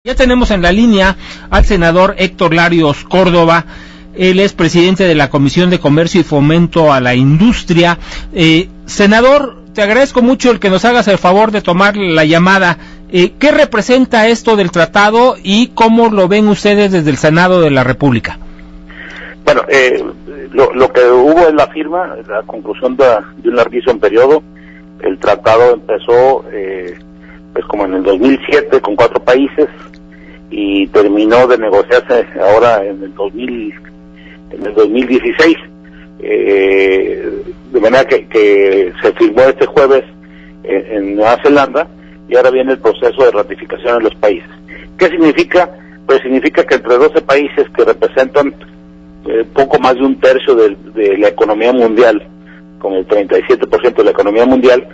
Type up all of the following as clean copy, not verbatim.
Ya tenemos en la línea al senador Héctor Larios Córdoba. Él es presidente de la Comisión de Comercio y Fomento a la Industria. Senador, te agradezco mucho el que nos hagas el favor de tomar la llamada. ¿Qué representa esto del tratado y cómo lo ven ustedes desde el Senado de la República? Bueno, lo que hubo es la firma, la conclusión de un larguísimo periodo. El tratado empezó pues como en el 2007 con 4 países y terminó de negociarse ahora en el 2016, de manera que se firmó este jueves en Nueva Zelanda y ahora viene el proceso de ratificación en los países. ¿Qué significa? Pues significa que entre 12 países que representan poco más de un tercio de la economía mundial, con el 37% de la economía mundial,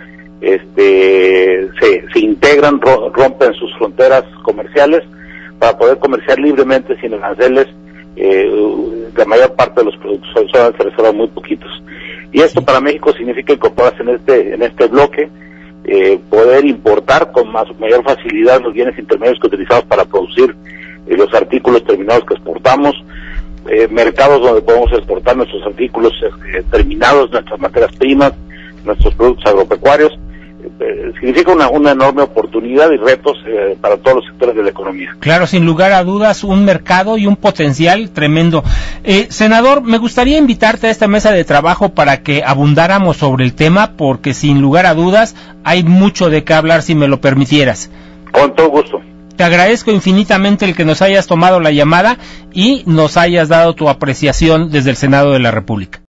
se integran, rompen sus fronteras comerciales para poder comerciar libremente sin aranceles. La mayor parte de los productos son aranceles muy poquitos. Y esto para México significa incorporarse en este bloque, poder importar con mayor facilidad los bienes intermedios que utilizamos para producir los artículos terminados que exportamos, mercados donde podemos exportar nuestros artículos terminados, nuestras materias primas, nuestros productos agropecuarios. Significa una enorme oportunidad y retos para todos los sectores de la economía. Claro, sin lugar a dudas, un mercado y un potencial tremendo. Senador, me gustaría invitarte a esta mesa de trabajo para que abundáramos sobre el tema, porque sin lugar a dudas hay mucho de qué hablar, si me lo permitieras. Con todo gusto. Te agradezco infinitamente el que nos hayas tomado la llamada y nos hayas dado tu apreciación desde el Senado de la República.